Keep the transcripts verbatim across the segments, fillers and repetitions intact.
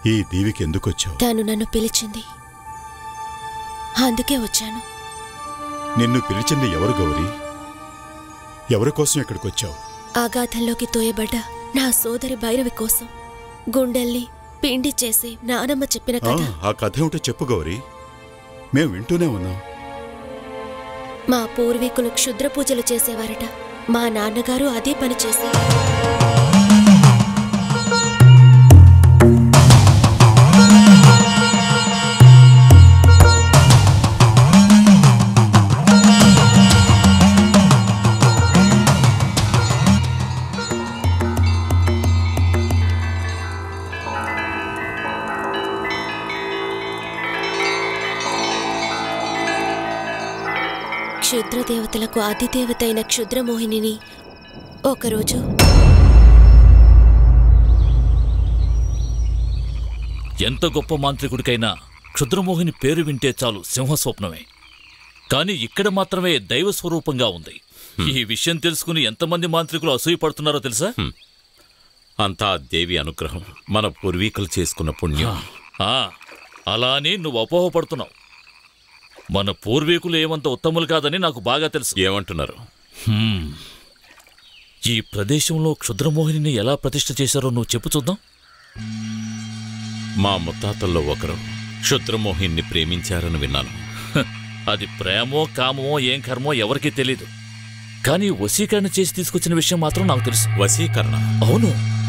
ఈ దీవికి ఎందుకు వచ్చావు? తాను నన్ను పిలిచింది, అందుకే వచ్చాను. నిన్ను పిలిచింది ఎవరు గౌరీ? ఎవరి కోసం ఇక్కడికి వచ్చావు? ఆఘాతంలోకి తోయబడ్డ నా సోదరి భైరవి కోసం. గుండెల్ని పిండి చేసి నానమ్మ చెప్పిన కథ. ఆ కథ ఏమిటో చెప్పు గౌరీ, మేము వింటూనే ఉన్నాం. మా పూర్వీకులు క్షుద్ర పూజలు చేసేవారట. మా నాన్నగారు అదే పని చేసి క్షుద్రదేవతలకు అధిదేవతైన క్షుద్రమోహినిని ఒకరోజు ఎంత గొప్ప మాంత్రికుడికైనా క్షుద్రమోహిని పేరు వింటే చాలు సింహస్వప్నమే. కానీ ఇక్కడ మాత్రమే దైవ స్వరూపంగా ఉంది. ఈ విషయం తెలుసుకుని ఎంతమంది మాంత్రికులు అసూయపడుతున్నారో తెలుసా? అంతా దేవి అనుగ్రహం, మన పూర్వీకులు చేసుకున్న పుణ్యం. అలా అని నువ్వు అపోహపడుతున్నావు. మన పూర్వీకులు ఏమంత ఉత్తములు కాదని నాకు బాగా తెలుసు. ఏమంటున్నారు? ఈ ప్రదేశంలో క్షుద్రమోహిని ఎలా ప్రతిష్ఠ చేశారో నువ్వు చెప్పు చూద్దాం. మా ముత్తాతల్లో ఒకరు క్షుద్రమోహిని ప్రేమించారని విన్నాను. అది ప్రేమో కామమో ఏం కర్మో ఎవరికీ తెలీదు. కానీ వశీకరణ చేసి తీసుకొచ్చిన విషయం మాత్రం నాకు తెలుసు. వశీకరణ? అవును.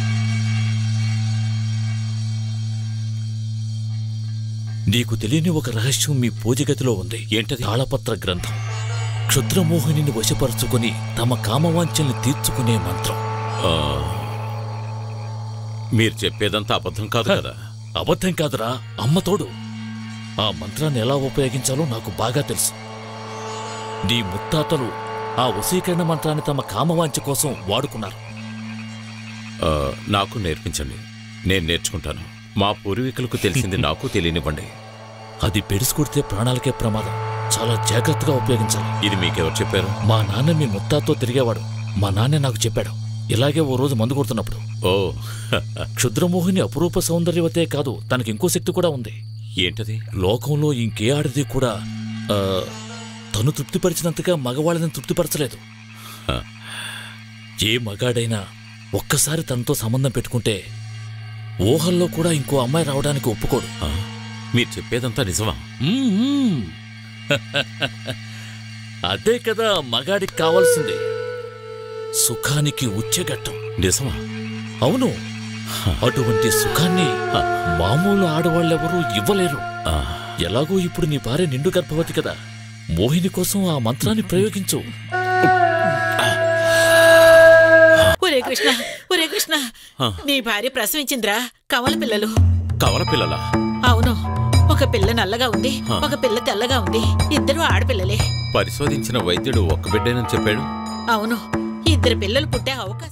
నీకు తెలియని ఒక రహస్యం మీ పూజగతిలో ఉంది. ఏంటది? తాళపత్ర గ్రంథం. క్షుద్రమోహిని వశపరుచుకుని తమ కామవాంఛల్ని తీర్చుకునే మంత్రం. మీరు చెప్పేదంతా అబద్ధం కాదు కదా? అబద్ధం కాదురా, అమ్మతోడు. ఆ మంత్రాన్ని ఎలా ఉపయోగించాలో నాకు బాగా తెలుసు. నీ ముత్తాతలు ఆ వశీకరణ మంత్రాన్ని తమ కామవాంఛ కోసం వాడుకున్నారు. నాకు నేర్పించండి, నేను నేర్చుకుంటాను. మా పూర్వీకులకు తెలిసింది నాకు తెలియనివ్వండి. అది పెడుసుకొడితే ప్రాణాలకే ప్రమాదం. చాలా జాగ్రత్తగా ఉపయోగించాలి. ఇది మీకెవరు చెప్పారు? మా నాన్న మీ ముత్తాతో తిరిగేవాడు. మా నాన్నే నాకు చెప్పాడు. ఇలాగే ఓ రోజు మందు కొడుతున్నప్పుడు. ఓ క్షుద్రమోహిని అపురూప సౌందర్యవతే కాదు, తనకి ఇంకో శక్తి కూడా ఉంది. ఏంటది? లోకంలో ఇంకే ఆడది కూడా తను తృప్తిపరిచినంతగా మగవాళ్ళని తృప్తిపరచలేదు. ఏ మగాడైనా ఒక్కసారి తనతో సంబంధం పెట్టుకుంటే ఊహల్లో కూడా ఇంకో అమ్మాయి రావడానికి ఒప్పుకోడు. మీరు చెప్పేదంతా నిజమా? అదే కదా మగాడికి కావాల్సింది, సుఖానికి ఉచ్చెగట్టం. నిజమా? అవును. అటువంటి సుఖాన్ని మామూలు ఆడవాళ్ళెవరూ ఇవ్వలేరు. ఎలాగో ఇప్పుడు నీ భార్య నిండు గర్భవతి కదా, మోహిని కోసం ఆ మంత్రాన్ని ప్రయోగించు. ఒరే కృష్ణ, ఒరే కృష్ణ, నీ భార్య ప్రసవించిందిరా కవల పిల్లలు. కవల పిల్లలా? అవును. ఒక పిల్ల నల్లగా ఉంది, ఒక పిల్ల తెల్లగా ఉంది. ఇద్దరు ఆడపిల్లలే. పరిశోధించిన వైద్యుడు ఒక్క బిడ్డేనని చెప్పాడు. అవును, ఇద్దరు పిల్లలు పుట్టే అవకాశం